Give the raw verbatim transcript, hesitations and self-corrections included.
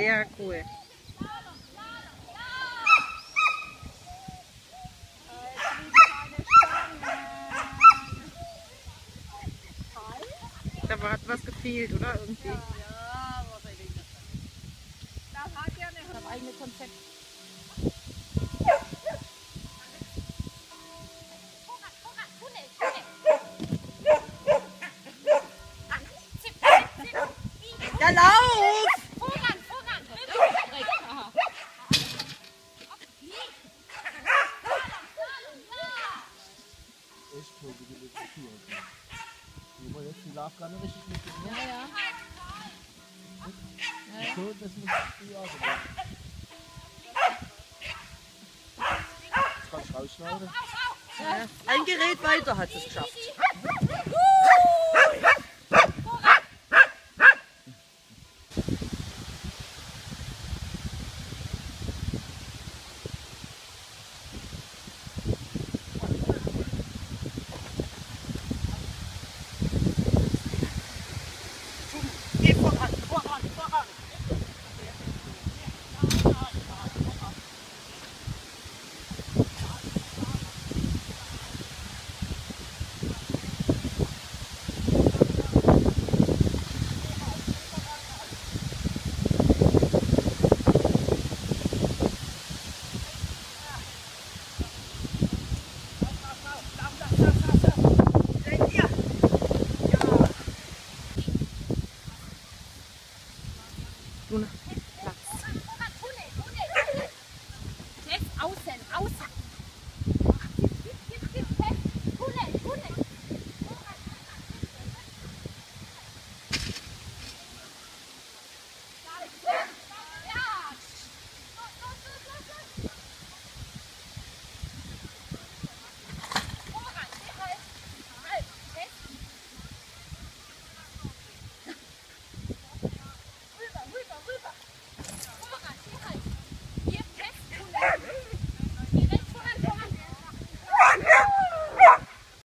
Sehr cool. Da hat was gefehlt, oder? Irgendwie. Ja, wahrscheinlich. Das hat ja nicht das eigene Konzept. Ja, lauf! Vorrang, Vorrang! Echt toll, wie die Literatur aussieht. Wir wollen jetzt die Laufgarne richtig mitnehmen. Ja, ja. So, das muss die auch machen. Das kannst du rausschneiden. Ja, ein Gerät weiter hat es geschafft. Geh voran, voran, voran. Lauf, lauf, lauf, lauf, lauf, lauf.